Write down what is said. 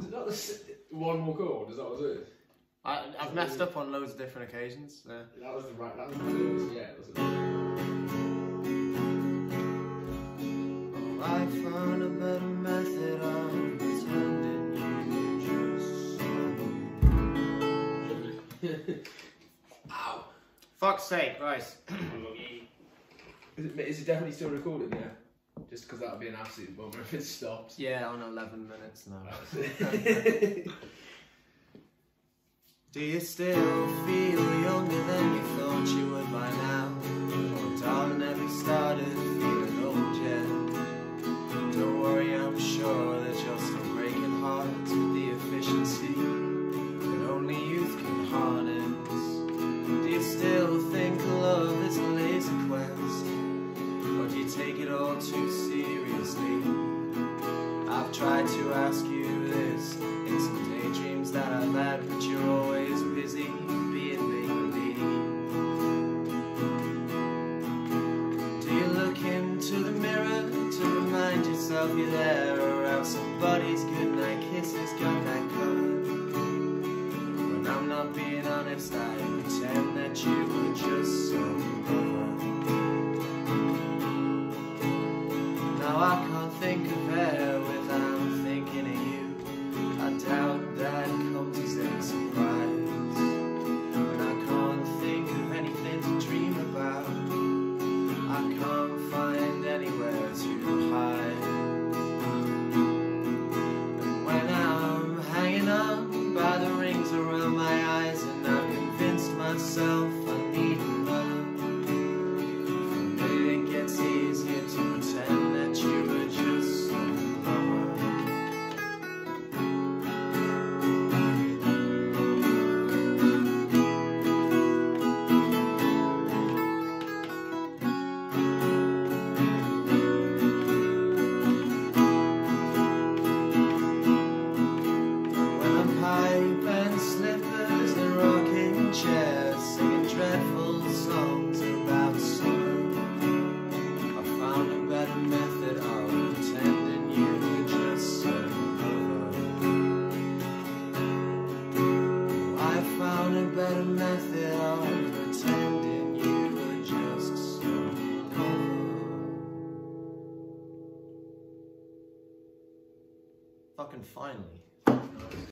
it not one more chord? Is that what it is? I've messed up on loads of different occasions. Yeah. That was the right. That was the blues. Yeah, it was. Oh, I found a better method of pretending you just. Ow! Fuck's sake, right. Is it definitely still recording? Yeah. Just because that would be an absolute bummer if it stops. Yeah, on 11 minutes now. Do you still feel younger than you thought you would by now? Oh darling, have you started feeling old yet? Don't worry, I'm sure that you're still breaking hearts with the efficiency that only youth can harness. Do you still think love is a Laserquest? Or do you take it all too seriously? I've tried to ask you this in some daydreams that I've had, but you're always busy being make-believe. Do you look into the mirror to remind yourself you're there, or else somebody's goodnight kisses got that good? When I'm not being honest, I pretend that you were just some lover. Now I can't think of air without thinking of you. I doubt that comes as a surprise. When I can't think of anything to dream about, I can't find anywhere to hide. And when I'm hanging on by the rings around my eyes, and I've convinced myself I need another, for me it gets easier to pretend that you were just some lover. When I'm pipe and slippers and rocking chairs, singing dreadful songs about summer, I found a better method of pretending you were just some lover. I found a better method of pretending you were just some lover. Fucking finally.